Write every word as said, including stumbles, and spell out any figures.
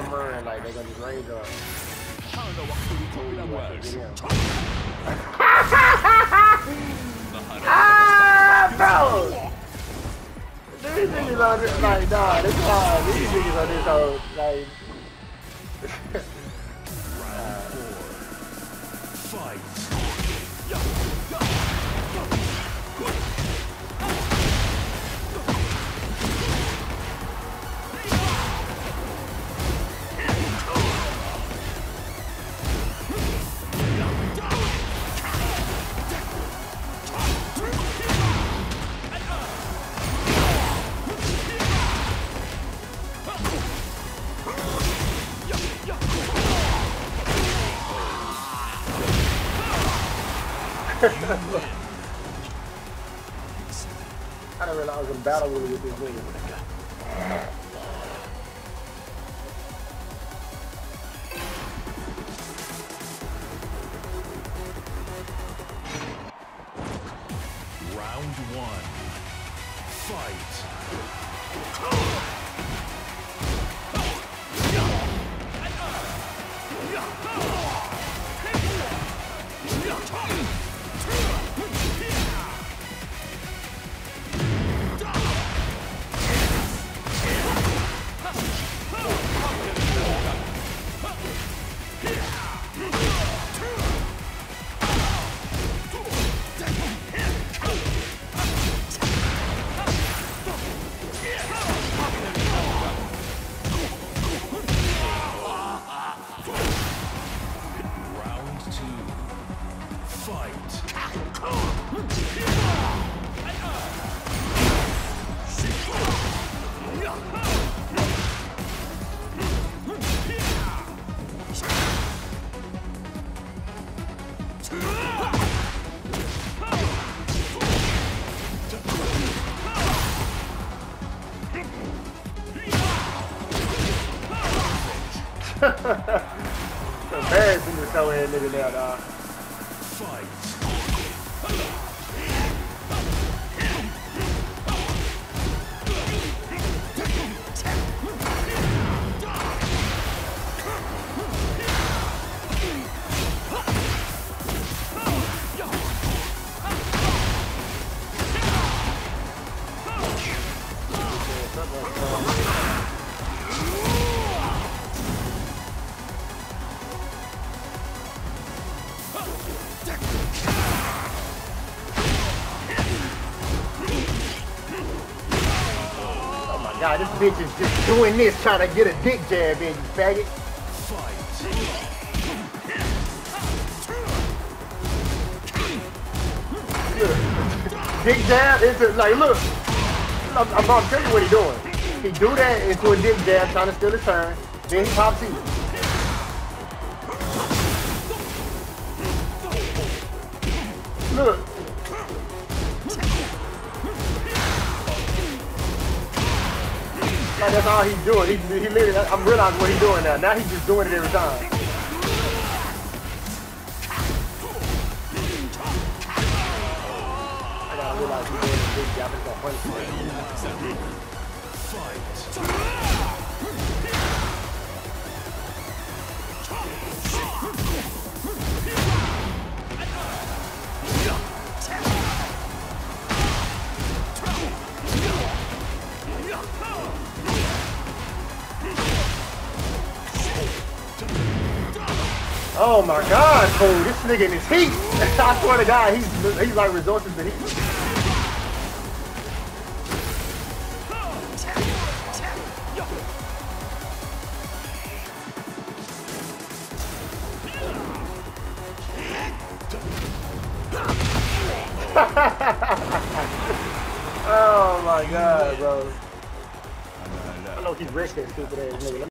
armor and like they're gonna just range up. Ah, bro! These niggas on this, like, nah, this hard. These niggas on this whole, like. Fight. I didn't realize I was in battle with this nigga. Round one. Fight. Embarrassing to show that nigga now, dog. Fight. God, this bitch is just doing this, trying to get a dick jab in, you faggot. Look, dick jab into, like, look. I'm, I'm about to tell you what he doing. He do that into a dick jab, trying to steal his turn. Then he pops in. Look. Like, that's all he's doing. He, he literally, I'm realizing what he's doing now. Now he's just doing it every time. I gotta realize he's doing this big job. He's gonna punch me. Oh my God, Cole, this nigga in his heat. I swear to God, he's he's like resources to heat. Oh my God, bro. I know he's wrecked that stupid ass nigga.